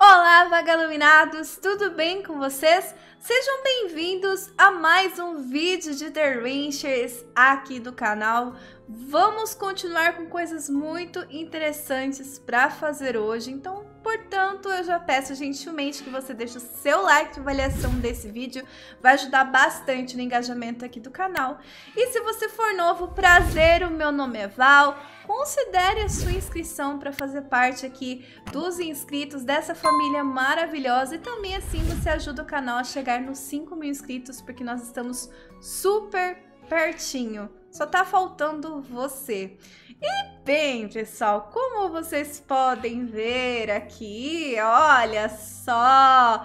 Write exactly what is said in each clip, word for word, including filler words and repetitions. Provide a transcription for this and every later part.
Olá, vagaluminados! Tudo bem com vocês? Sejam bem-vindos a mais um vídeo de The Ranchers aqui do canal. Vamos continuar com coisas muito interessantes para fazer hoje, então, portanto, eu já peço gentilmente que você deixe o seu like de avaliação desse vídeo, vai ajudar bastante no engajamento aqui do canal. E se você for novo, prazer, o meu nome é Val. Considere a sua inscrição para fazer parte aqui dos inscritos dessa família maravilhosa e também assim você ajuda o canal a chegar nos cinco mil inscritos, porque nós estamos super pertinho, só tá faltando você. E bem, pessoal, como vocês podem ver aqui, olha só,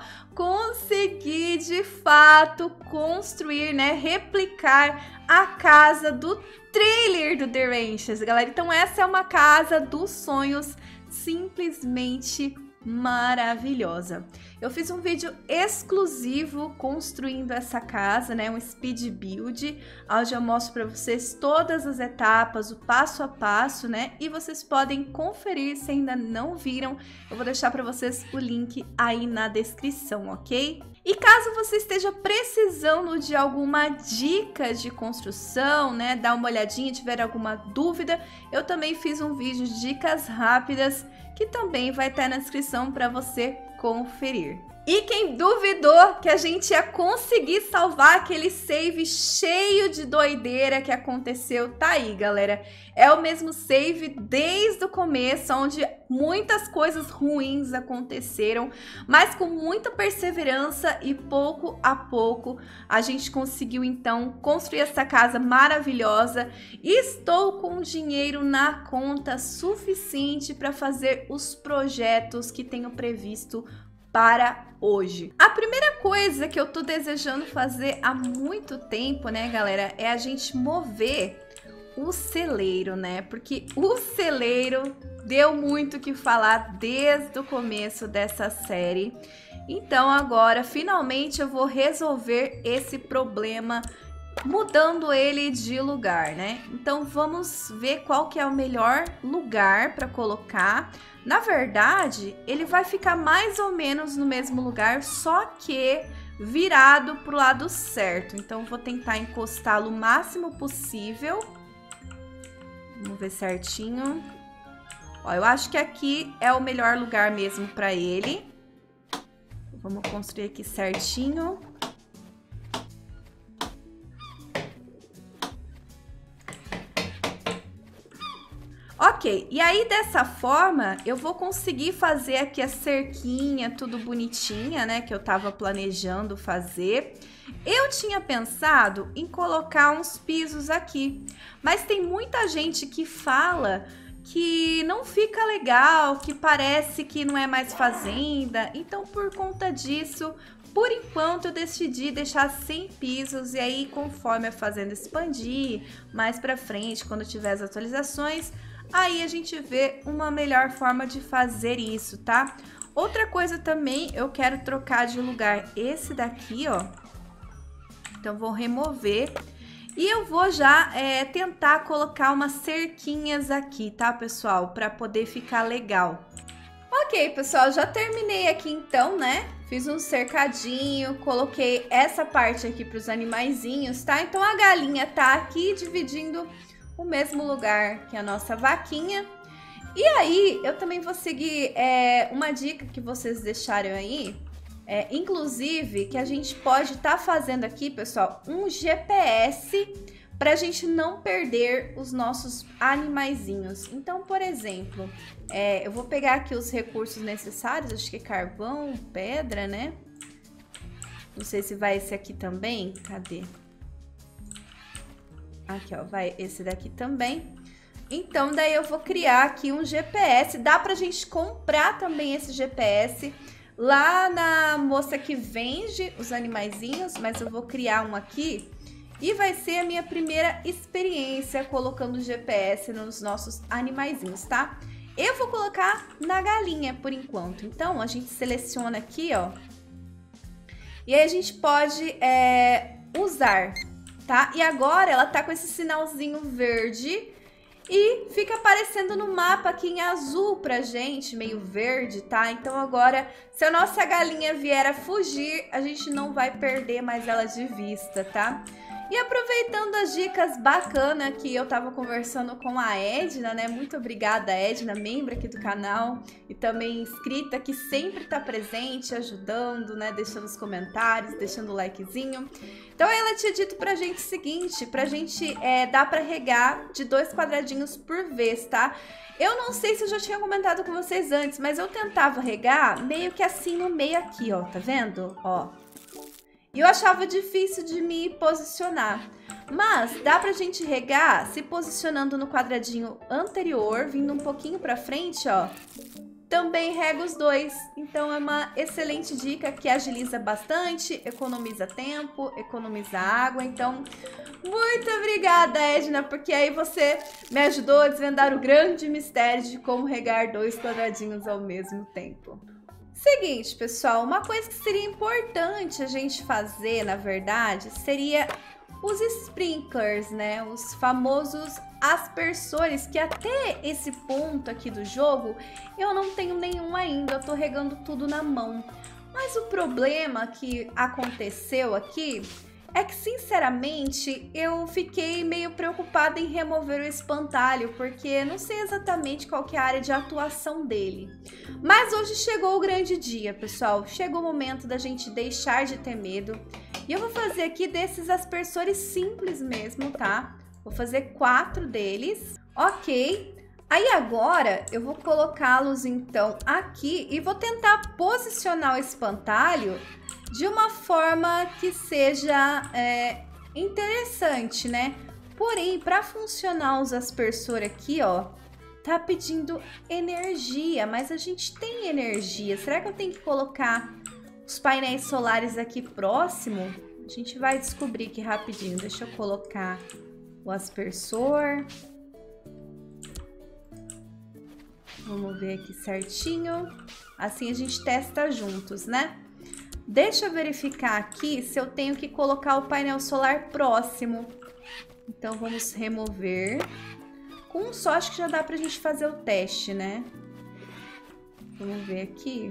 consegui de fato construir, né, replicar a casa do trailer do The Ranchers, galera. Então essa é uma casa dos sonhos, simplesmente maravilhosa. Eu fiz um vídeo exclusivo construindo essa casa, né, um speed build, onde eu mostro para vocês todas as etapas, o passo a passo, né, e vocês podem conferir se ainda não viram. Eu vou deixar para vocês o link aí na descrição, ok? E caso você esteja precisando de alguma dica de construção, né, dá uma olhadinha, tiver alguma dúvida, eu também fiz um vídeo de dicas rápidas que também vai estar na descrição para você conferir. E quem duvidou que a gente ia conseguir salvar aquele save cheio de doideira que aconteceu, tá aí, galera. É o mesmo save desde o começo, onde muitas coisas ruins aconteceram, mas com muita perseverança e pouco a pouco a gente conseguiu então construir essa casa maravilhosa. E estou com dinheiro na conta suficiente para fazer os projetos que tenho previsto para hoje. A primeira coisa que eu tô desejando fazer há muito tempo, né, galera, é a gente mover o celeiro, né? Porque o celeiro deu muito o que falar desde o começo dessa série. Então agora, finalmente, eu vou resolver esse problema mudando ele de lugar, né? Então vamos ver qual que é o melhor lugar para colocar. Na verdade, ele vai ficar mais ou menos no mesmo lugar, só que virado pro lado certo. Então vou tentar encostá-lo o máximo possível. Vamos ver certinho. Ó, eu acho que aqui é o melhor lugar mesmo para ele. Vamos construir aqui certinho. Ok, e aí dessa forma eu vou conseguir fazer aqui a cerquinha, tudo bonitinha, né, que eu tava planejando fazer. Eu tinha pensado em colocar uns pisos aqui, mas tem muita gente que fala que não fica legal, que parece que não é mais fazenda, então por conta disso, por enquanto eu decidi deixar sem pisos e aí conforme a fazenda expandir, mais pra frente, quando tiver as atualizações, aí a gente vê uma melhor forma de fazer isso, tá? Outra coisa também, eu quero trocar de lugar esse daqui, ó. Então, vou remover. E eu vou já é, tentar colocar umas cerquinhas aqui, tá, pessoal? Pra poder ficar legal. Ok, pessoal, já terminei aqui então, né? Fiz um cercadinho, coloquei essa parte aqui pros animaizinhos, tá? Então, a galinha tá aqui dividindo o mesmo lugar que a nossa vaquinha. E aí, eu também vou seguir é, uma dica que vocês deixaram aí, é, inclusive, que a gente pode estar tá fazendo aqui, pessoal, um G P S para a gente não perder os nossos animaizinhos. Então, por exemplo, é, eu vou pegar aqui os recursos necessários, acho que é carvão, pedra, né? Não sei se vai esse aqui também, cadê? Aqui, ó, vai esse daqui também. Então, daí eu vou criar aqui um G P S. Dá pra gente comprar também esse G P S lá na moça que vende os animaizinhos, mas eu vou criar um aqui. E vai ser a minha primeira experiência colocando o G P S nos nossos animaizinhos, tá? Eu vou colocar na galinha por enquanto. Então, a gente seleciona aqui, ó. E aí a gente pode é, usar, tá? E agora ela tá com esse sinalzinho verde. E fica aparecendo no mapa aqui em azul pra gente, meio verde, tá? Então agora, se a nossa galinha vier a fugir, a gente não vai perder mais ela de vista, tá? E aproveitando as dicas bacanas que eu tava conversando com a Edna, né? Muito obrigada, Edna, membro aqui do canal e também inscrita que sempre tá presente, ajudando, né? Deixando os comentários, deixando o likezinho. Então ela tinha dito pra gente o seguinte, pra gente é, dar pra regar de dois quadradinhos por vez, tá? Eu não sei se eu já tinha comentado com vocês antes, mas eu tentava regar meio que assim no meio aqui, ó, tá vendo? Ó. E eu achava difícil de me posicionar, mas dá pra gente regar se posicionando no quadradinho anterior, vindo um pouquinho pra frente, ó. Também rega os dois, então é uma excelente dica que agiliza bastante, economiza tempo, economiza água, então muito obrigada, Edna, porque aí você me ajudou a desvendar o grande mistério de como regar dois quadradinhos ao mesmo tempo. Seguinte, pessoal, uma coisa que seria importante a gente fazer, na verdade, seria os sprinklers, né? Os famosos aspersores, que até esse ponto aqui do jogo eu não tenho nenhum ainda, eu tô regando tudo na mão. Mas o problema que aconteceu aqui é que, sinceramente, eu fiquei meio preocupada em remover o espantalho, porque não sei exatamente qual que é a área de atuação dele. Mas hoje chegou o grande dia, pessoal. Chegou o momento da gente deixar de ter medo. E eu vou fazer aqui desses aspersores simples mesmo, tá? Vou fazer quatro deles. Ok. Aí agora eu vou colocá-los, então, aqui e vou tentar posicionar o espantalho de uma forma que seja é, interessante, né? Porém, para funcionar os aspersores aqui, ó, tá pedindo energia, mas a gente tem energia. Será que eu tenho que colocar os painéis solares aqui próximo? A gente vai descobrir aqui rapidinho. Deixa eu colocar o aspersor. Vamos ver aqui certinho. Assim a gente testa juntos, né? Deixa eu verificar aqui se eu tenho que colocar o painel solar próximo. Então, vamos remover. Com um só, acho que já dá pra gente fazer o teste, né? Vamos ver aqui.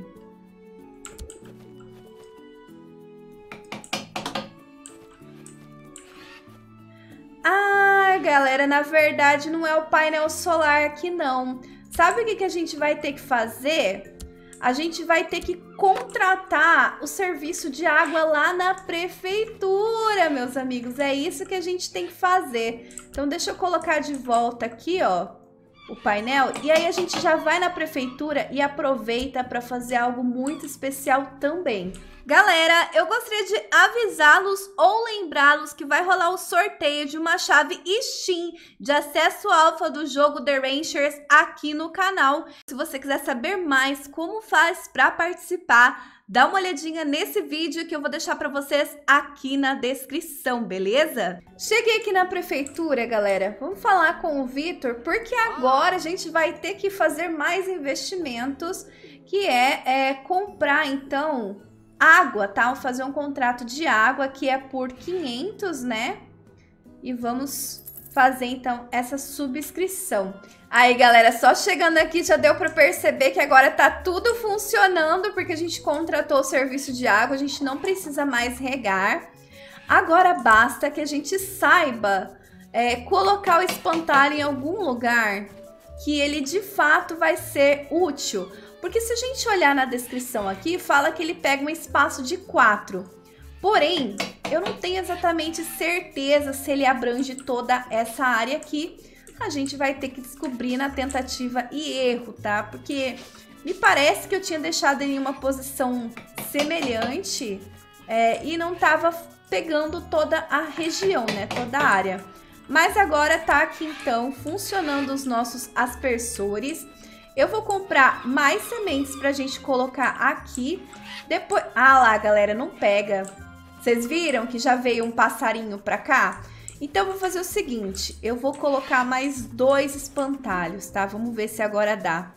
Ah, galera, na verdade não é o painel solar aqui, não. Sabe o que que a gente vai ter que fazer? A gente vai ter que contratar o serviço de água lá na prefeitura, meus amigos. É isso que a gente tem que fazer. Então, deixa eu colocar de volta aqui, ó, o painel. E aí, a gente já vai na prefeitura e aproveita para fazer algo muito especial também. Galera, eu gostaria de avisá-los ou lembrá-los que vai rolar o sorteio de uma chave Steam de acesso alfa do jogo The Ranchers aqui no canal. Se você quiser saber mais como faz para participar, dá uma olhadinha nesse vídeo que eu vou deixar para vocês aqui na descrição, beleza? Cheguei aqui na prefeitura, galera. Vamos falar com o Vitor, porque agora a gente vai ter que fazer mais investimentos, que é, é comprar, então, água, tá? Vou fazer um contrato de água que é por quinhentos, né? E vamos fazer, então, essa subscrição. Aí, galera, só chegando aqui já deu para perceber que agora tá tudo funcionando, porque a gente contratou o serviço de água, a gente não precisa mais regar. Agora basta que a gente saiba é, colocar o espantalho em algum lugar que ele de fato vai ser útil. Porque se a gente olhar na descrição aqui, fala que ele pega um espaço de quatro. Porém, eu não tenho exatamente certeza se ele abrange toda essa área aqui. A gente vai ter que descobrir na tentativa e erro, tá? Porque me parece que eu tinha deixado ele em uma posição semelhante é, e não tava pegando toda a região, né? Toda a área. Mas agora tá aqui, então, funcionando os nossos aspersores. Eu vou comprar mais sementes pra gente colocar aqui. Depois... Ah lá, galera, não pega. Vocês viram que já veio um passarinho pra cá? Então, eu vou fazer o seguinte. Eu vou colocar mais dois espantalhos, tá? Vamos ver se agora dá.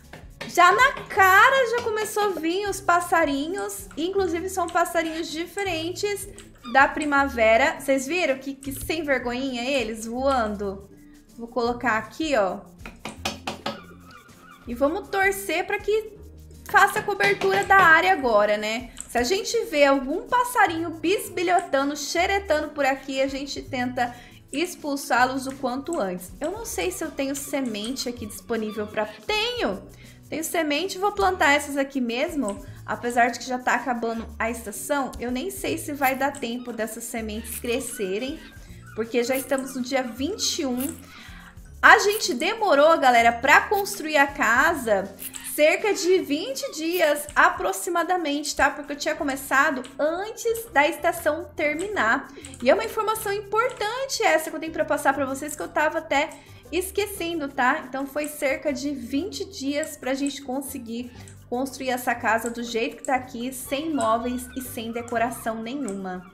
Já na cara já começou a vir os passarinhos. Inclusive, são passarinhos diferentes da primavera. Vocês viram que, que sem vergonhinha eles voando? Vou colocar aqui, ó. E vamos torcer para que faça a cobertura da área agora, né? Se a gente vê algum passarinho bisbilhotando, xeretando por aqui, a gente tenta expulsá-los o quanto antes. Eu não sei se eu tenho semente aqui disponível para... Tenho! Tenho semente, vou plantar essas aqui mesmo. Apesar de que já tá acabando a estação, eu nem sei se vai dar tempo dessas sementes crescerem, porque já estamos no dia vinte e um. A gente demorou, galera, para construir a casa cerca de vinte dias aproximadamente, tá? Porque eu tinha começado antes da estação terminar. E é uma informação importante essa que eu tenho para passar para vocês, que eu tava até esquecendo, tá? Então foi cerca de vinte dias pra gente conseguir construir essa casa do jeito que tá aqui, sem móveis e sem decoração nenhuma.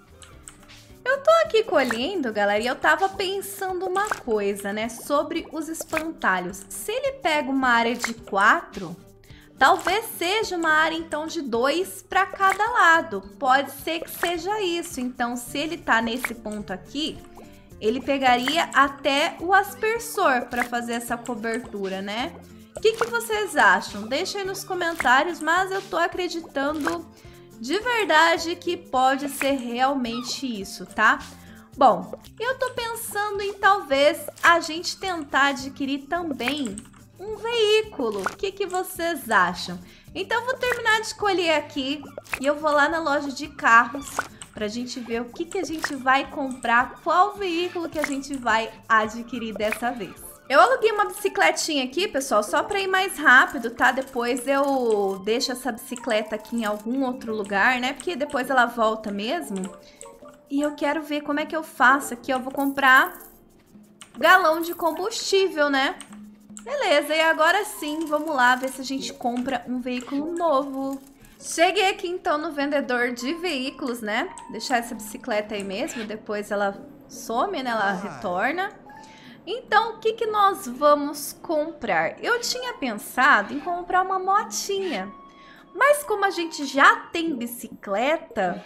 Eu tô aqui colhendo, galera, e eu tava pensando uma coisa, né, sobre os espantalhos. Se ele pega uma área de quatro, talvez seja uma área, então, de dois para cada lado. Pode ser que seja isso. Então, se ele tá nesse ponto aqui, ele pegaria até o aspersor para fazer essa cobertura, né? O que que vocês acham? Deixa aí nos comentários, mas eu tô acreditando de verdade que pode ser realmente isso, tá? Bom, eu tô pensando em talvez a gente tentar adquirir também um veículo. O que que vocês acham? Então eu vou terminar de escolher aqui e eu vou lá na loja de carros pra gente ver o que que a gente vai comprar, qual veículo que a gente vai adquirir dessa vez. Eu aluguei uma bicicletinha aqui, pessoal, só para ir mais rápido, tá? Depois eu deixo essa bicicleta aqui em algum outro lugar, né? Porque depois ela volta mesmo. E eu quero ver como é que eu faço aqui. Eu vou comprar galão de combustível, né? Beleza, e agora sim, vamos lá ver se a gente compra um veículo novo. Cheguei aqui então no vendedor de veículos, né? Deixar essa bicicleta aí mesmo, depois ela some, né? Ela retorna. Então, o que que nós vamos comprar? Eu tinha pensado em comprar uma motinha, mas como a gente já tem bicicleta,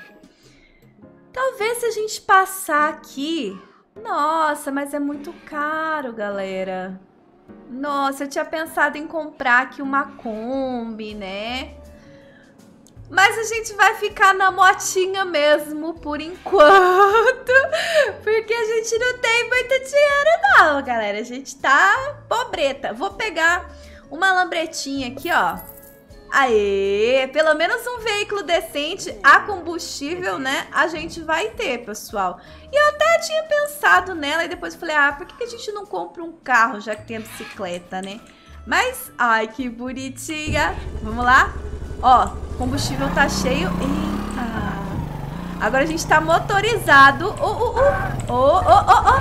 talvez se a gente passar aqui... Nossa, mas é muito caro, galera. Nossa, eu tinha pensado em comprar aqui uma Kombi, né? Mas a gente vai ficar na motinha mesmo por enquanto, porque a gente não tem muito dinheiro não, galera. A gente tá pobreta. Vou pegar uma lambretinha aqui, ó. Aê, pelo menos um veículo decente a combustível, né? A gente vai ter, pessoal. E eu até tinha pensado nela e depois falei, ah, por que que a gente não compra um carro já que tem a bicicleta, né? Mas, ai, que bonitinha. Vamos lá? Ó, combustível tá cheio. Eita. Agora a gente tá motorizado. Ô, ô, ô. Ô, ô,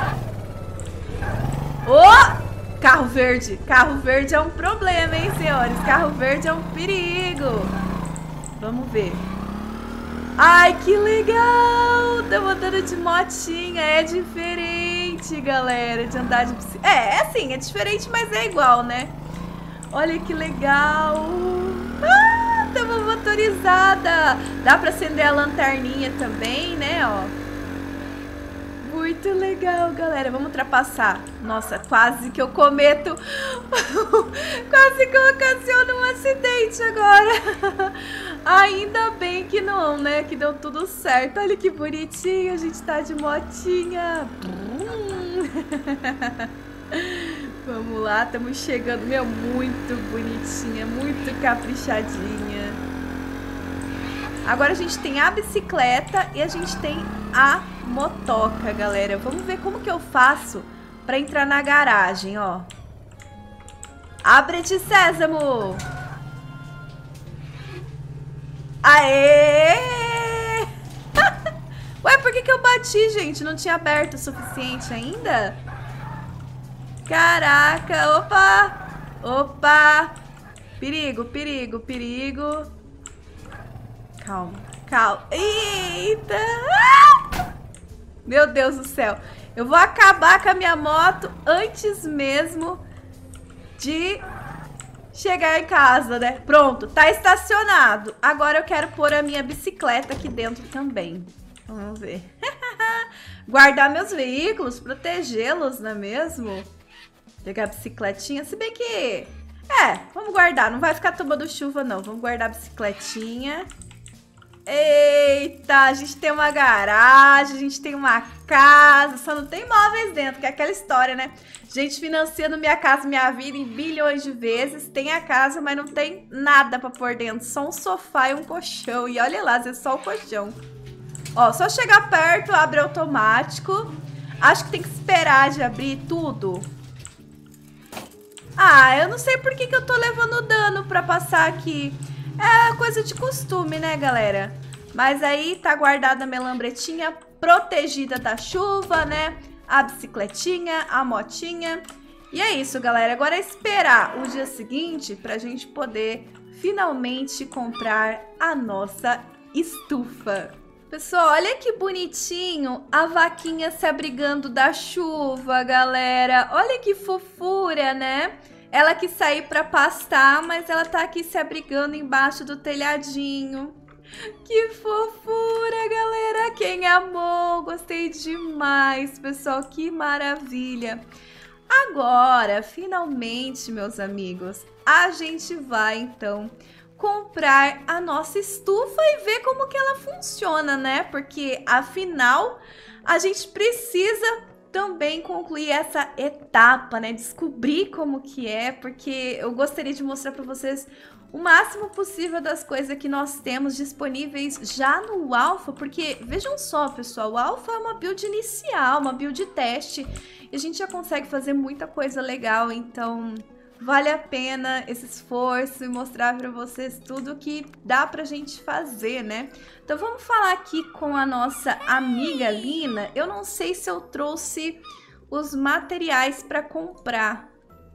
ô, ô. Ô. Carro verde. Carro verde é um problema, hein, senhores? Carro verde é um perigo. Vamos ver. Ai, que legal. Tá andando de motinha. É diferente, galera, de andar de bicicleta. É, é assim, é diferente, mas é igual, né? Olha que legal. Ah! Estamos motorizada. Dá pra acender a lanterninha também, né, ó. Muito legal, galera. Vamos ultrapassar. Nossa, quase que eu cometo... quase que eu ocasiono um acidente agora. Ainda bem que não, né? Que deu tudo certo. Olha que bonitinho. A gente tá de motinha. Vamos lá, estamos chegando. Meu, muito bonitinha, muito caprichadinha. Agora a gente tem a bicicleta e a gente tem a motoca, galera. Vamos ver como que eu faço para entrar na garagem, ó. Abre-te, Sésamo! Aê! Ué, por que que eu bati, gente? Não tinha aberto o suficiente ainda? Caraca, opa, opa, perigo, perigo, perigo. Calma, calma, eita, meu Deus do céu. Eu vou acabar com a minha moto antes mesmo de chegar em casa, né? Pronto, tá estacionado. Agora eu quero pôr a minha bicicleta aqui dentro também. Vamos ver. Guardar meus veículos, protegê-los, não é mesmo? Pegar a bicicletinha, se bem que... É, vamos guardar, não vai ficar tomando chuva não. Vamos guardar a bicicletinha. Eita, a gente tem uma garagem, a gente tem uma casa, só não tem móveis dentro, que é aquela história, né? Gente financiando Minha Casa Minha Vida em bilhões de vezes, tem a casa, mas não tem nada pra pôr dentro, só um sofá e um colchão. E olha lá, é só o colchão. Ó, só chegar perto, abre automático. Acho que tem que esperar de abrir tudo. Ah, eu não sei por que que eu tô levando dano pra passar aqui. É coisa de costume, né, galera? Mas aí tá guardada a minha lambretinha, protegida da chuva, né? A bicicletinha, a motinha. E é isso, galera. Agora é esperar o dia seguinte pra gente poder finalmente comprar a nossa estufa. Pessoal, olha que bonitinho a vaquinha se abrigando da chuva, galera. Olha que fofura, né? Ela quis sair pra pastar, mas ela tá aqui se abrigando embaixo do telhadinho. Que fofura, galera. Quem amou? Gostei demais, pessoal. Que maravilha. Agora, finalmente, meus amigos, a gente vai, então, comprar a nossa estufa e ver como que ela funciona, né? Porque, afinal, a gente precisa também concluir essa etapa, né? Descobrir como que é, porque eu gostaria de mostrar para vocês o máximo possível das coisas que nós temos disponíveis já no alfa, porque vejam só, pessoal, o alfa é uma build inicial, uma build teste, e a gente já consegue fazer muita coisa legal, então vale a pena esse esforço e mostrar para vocês tudo que dá pra gente fazer, né? Então vamos falar aqui com a nossa amiga Lina. Eu não sei se eu trouxe os materiais para comprar.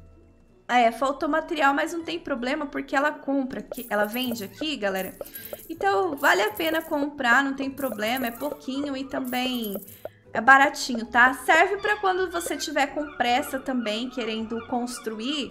É, faltou material, mas não tem problema, porque ela compra, ela vende aqui, galera. Então, vale a pena comprar, não tem problema, é pouquinho e também é baratinho, tá? Serve para quando você tiver com pressa também, querendo construir,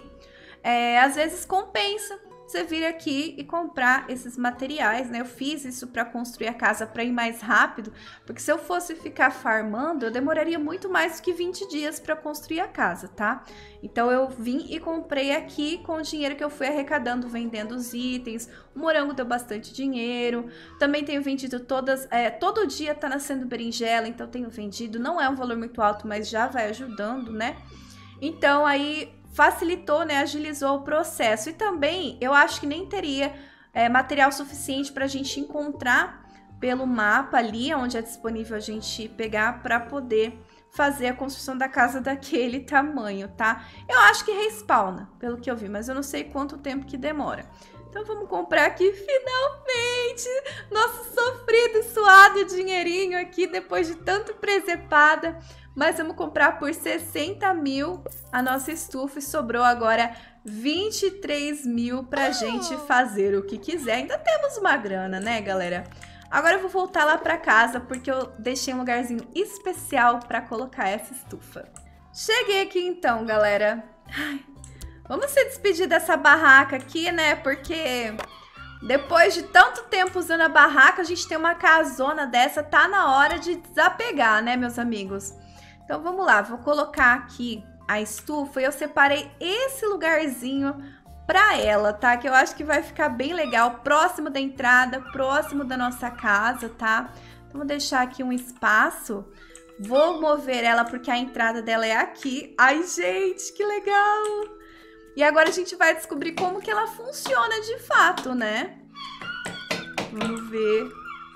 é, às vezes compensa você vir aqui e comprar esses materiais, né? Eu fiz isso para construir a casa para ir mais rápido, porque se eu fosse ficar farmando, eu demoraria muito mais do que vinte dias para construir a casa, tá? Então eu vim e comprei aqui com o dinheiro que eu fui arrecadando, vendendo os itens. O morango deu bastante dinheiro. Também tenho vendido todas, é, todo dia tá nascendo berinjela, então tenho vendido. Não é um valor muito alto, mas já vai ajudando, né? Então aí facilitou, né, agilizou o processo. E também eu acho que nem teria é, material suficiente para a gente encontrar pelo mapa ali, onde é disponível a gente pegar para poder fazer a construção da casa daquele tamanho, tá? Eu acho que respawna, pelo que eu vi, mas eu não sei quanto tempo que demora. Então vamos comprar aqui finalmente nosso sofrido e suado dinheirinho aqui depois de tanto presepada. Mas vamos comprar por sessenta mil a nossa estufa e sobrou agora vinte e três mil pra gente fazer o que quiser. Ainda temos uma grana, né, galera? Agora eu vou voltar lá pra casa porque eu deixei um lugarzinho especial pra colocar essa estufa. Cheguei aqui então, galera. Ai, vamos se despedir dessa barraca aqui, né? Porque depois de tanto tempo usando a barraca, a gente tem uma casona dessa. Tá na hora de desapegar, né, meus amigos? Então vamos lá, vou colocar aqui a estufa e eu separei esse lugarzinho pra ela, tá? Que eu acho que vai ficar bem legal, próximo da entrada, próximo da nossa casa, tá? Então vou deixar aqui um espaço, vou mover ela porque a entrada dela é aqui. Ai, gente, que legal! E agora a gente vai descobrir como que ela funciona de fato, né? Vamos ver.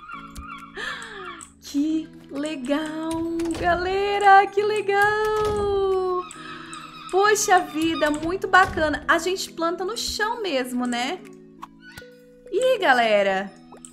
Que legal, galera, que legal! Poxa vida, muito bacana. A gente planta no chão mesmo, né? Ih, galera.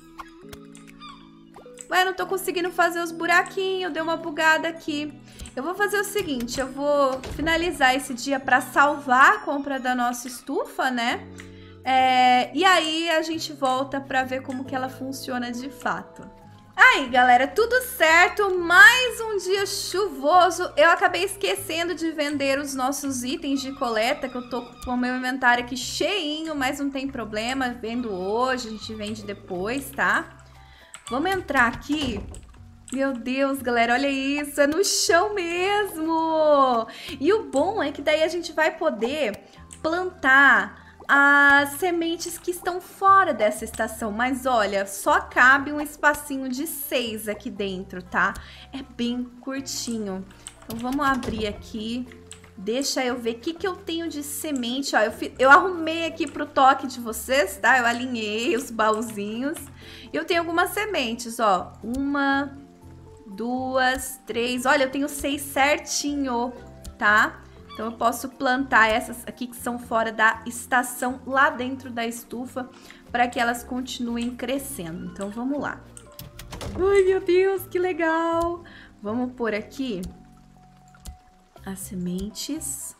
Ué, não tô conseguindo fazer os buraquinhos, deu uma bugada aqui. Eu vou fazer o seguinte, eu vou finalizar esse dia para salvar a compra da nossa estufa, né? É, e aí a gente volta para ver como que ela funciona de fato. Aí, galera, tudo certo, mais um dia chuvoso. Eu acabei esquecendo de vender os nossos itens de coleta, que eu tô com o meu inventário aqui cheinho, mas não tem problema, vendo hoje, a gente vende depois, tá? Vamos entrar aqui Meu Deus, galera, olha isso, é no chão mesmo! E o bom é que daí a gente vai poder plantar as sementes que estão fora dessa estação. Mas olha, só cabe um espacinho de seis aqui dentro, tá? É bem curtinho. Então vamos abrir aqui. Deixa eu ver o que, que eu tenho de semente. Ó, eu, eu arrumei aqui pro toque de vocês, tá? Eu alinhei os baúzinhos. Eu tenho algumas sementes, ó. Uma, duas, três. Olha, eu tenho seis certinho, tá? Então eu posso plantar essas aqui que são fora da estação lá dentro da estufa para que elas continuem crescendo. Então vamos lá. Ai, meu Deus, que legal! Vamos pôr aqui as sementes.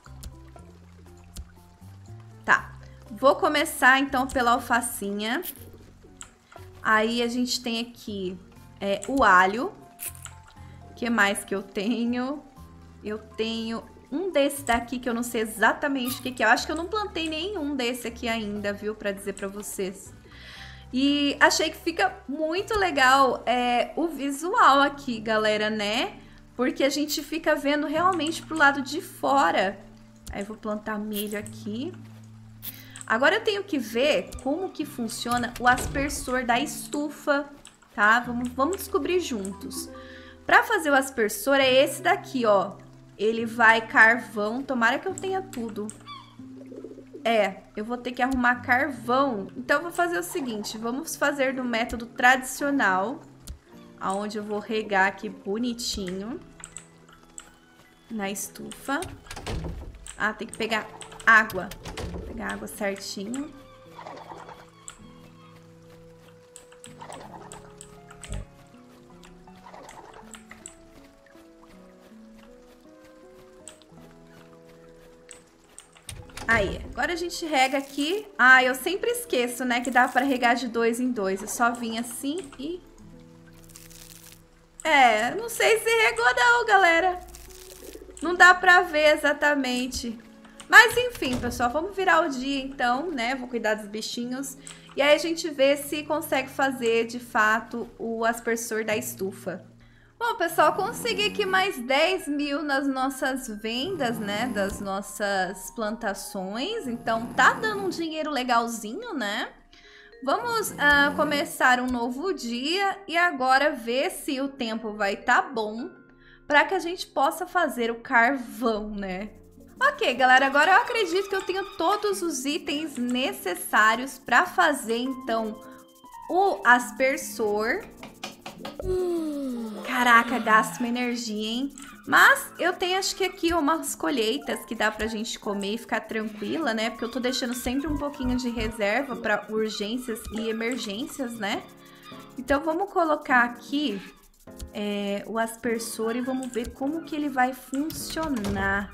Tá, vou começar então pela alfacinha. Aí a gente tem aqui é, o alho. O que mais que eu tenho? Eu tenho um desse daqui que eu não sei exatamente o que que é. Eu acho que eu não plantei nenhum desse aqui ainda, viu? Pra dizer pra vocês. E achei que fica muito legal é, o visual aqui, galera, né? Porque a gente fica vendo realmente pro lado de fora. Aí eu vou plantar milho aqui. Agora eu tenho que ver como que funciona o aspersor da estufa, tá? Vamos, vamos descobrir juntos. Pra fazer o aspersor é esse daqui, ó. Ele vai carvão. Tomara que eu tenha tudo. É, eu vou ter que arrumar carvão. Então eu vou fazer o seguinte. Vamos fazer do método tradicional. Onde eu vou regar aqui bonitinho. Na estufa. Ah, tem que pegar água. Vou pegar água certinho. Aí, agora a gente rega aqui. Ah, eu sempre esqueço, né, que dá para regar de dois em dois. Eu só vim assim e... É, não sei se regou não, galera. Não dá pra ver exatamente. Mas enfim, pessoal, vamos virar o dia então, né? Vou cuidar dos bichinhos. E aí a gente vê se consegue fazer, de fato, o aspersor da estufa. Bom, pessoal, consegui aqui mais dez mil nas nossas vendas, né? Das nossas plantações. Então, tá dando um dinheiro legalzinho, né? Vamos uh, começar um novo dia e agora ver se o tempo vai tá bom para que a gente possa fazer o carvão, né? Ok, galera, agora eu acredito que eu tenho todos os itens necessários para fazer, então, o aspersor. Caraca, gasta uma energia, hein? Mas eu tenho, acho que aqui, umas colheitas que dá pra gente comer e ficar tranquila, né? Porque eu tô deixando sempre um pouquinho de reserva pra urgências e emergências, né? Então, vamos colocar aqui é, o aspersor e vamos ver como que ele vai funcionar.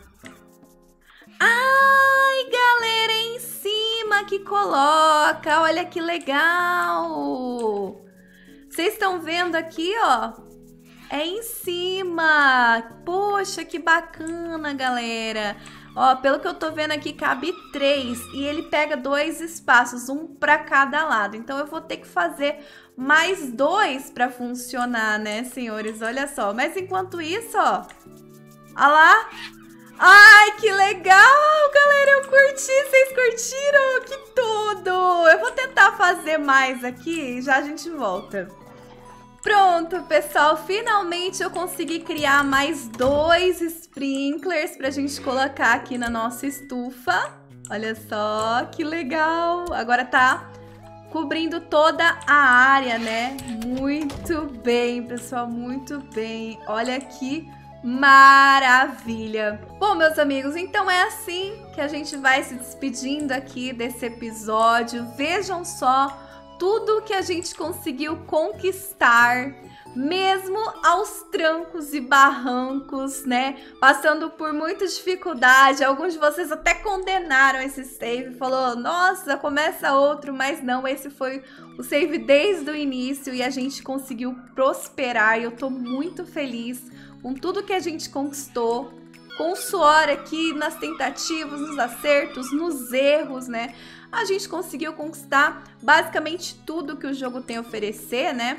Ai, galera, é em cima que coloca. Olha que legal. Vocês estão vendo aqui, ó? É em cima. Poxa, que bacana, galera. Ó, pelo que eu tô vendo aqui, cabe três. E ele pega dois espaços, um pra cada lado. Então, eu vou ter que fazer mais dois pra funcionar, né, senhores? Olha só. Mas enquanto isso, ó. Olha lá. Ai, que legal, galera. Eu curti. Vocês curtiram? Que tudo. Eu vou tentar fazer mais aqui e já a gente volta. Pronto, pessoal, finalmente eu consegui criar mais dois sprinklers pra gente colocar aqui na nossa estufa. Olha só, que legal. Agora tá cobrindo toda a área, né? Muito bem, pessoal, muito bem. Olha que maravilha. Bom, meus amigos, então é assim que a gente vai se despedindo aqui desse episódio. Vejam só tudo que a gente conseguiu conquistar, mesmo aos trancos e barrancos, né? Passando por muita dificuldade. Alguns de vocês até condenaram esse save, falou, nossa, começa outro, mas não, esse foi o save desde o início e a gente conseguiu prosperar e eu tô muito feliz com tudo que a gente conquistou, com o suor aqui nas tentativas, nos acertos, nos erros, né? A gente conseguiu conquistar basicamente tudo que o jogo tem a oferecer, né?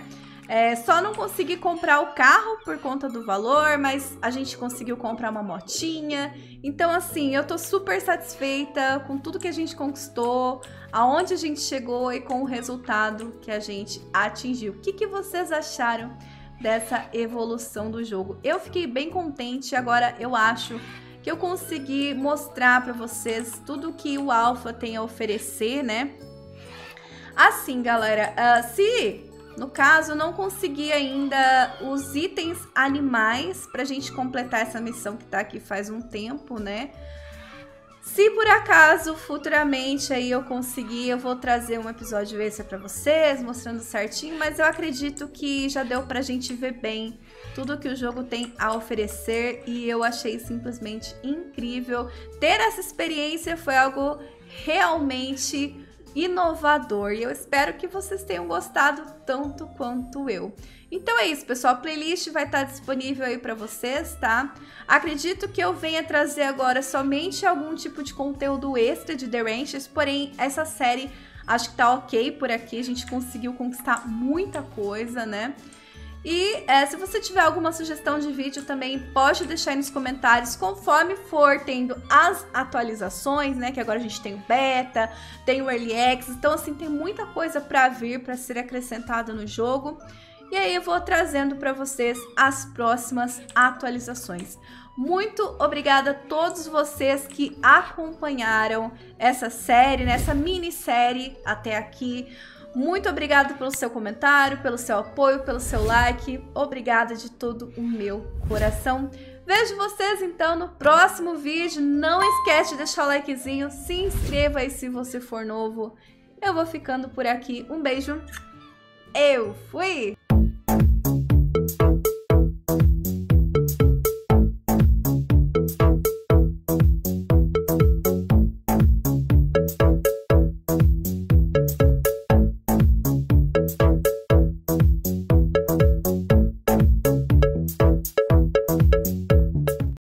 É, só não consegui comprar o carro por conta do valor, mas a gente conseguiu comprar uma motinha. Então, assim, eu tô super satisfeita com tudo que a gente conquistou, aonde a gente chegou e com o resultado que a gente atingiu. O que, que vocês acharam dessa evolução do jogo? Eu fiquei bem contente. Agora eu acho que eu consegui mostrar pra vocês tudo que o Alpha tem a oferecer, né? Assim, galera, uh, se... no caso, eu não consegui ainda os itens animais pra gente completar essa missão que tá aqui faz um tempo, né? Se por acaso, futuramente, aí eu conseguir, eu vou trazer um episódio extra pra vocês, mostrando certinho, mas eu acredito que já deu pra gente ver bem tudo que o jogo tem a oferecer e eu achei simplesmente incrível. Ter essa experiência foi algo realmente inovador e eu espero que vocês tenham gostado tanto quanto eu. Então é isso, pessoal, a playlist vai estar disponível aí para vocês, tá? Acredito que eu venha trazer agora somente algum tipo de conteúdo extra de The Ranchers, porém essa série acho que tá ok por aqui, a gente conseguiu conquistar muita coisa, né? E é, se você tiver alguma sugestão de vídeo também pode deixar aí nos comentários conforme for tendo as atualizações, né? Que agora a gente tem o beta, tem o Early Access, então assim tem muita coisa para vir, para ser acrescentada no jogo. E aí eu vou trazendo para vocês as próximas atualizações. Muito obrigada a todos vocês que acompanharam essa série, né? Essa minissérie até aqui. Muito obrigada pelo seu comentário, pelo seu apoio, pelo seu like. Obrigada de todo o meu coração. Vejo vocês então no próximo vídeo. Não esquece de deixar o likezinho, se inscreva aí se você for novo. Eu vou ficando por aqui. Um beijo. Eu fui!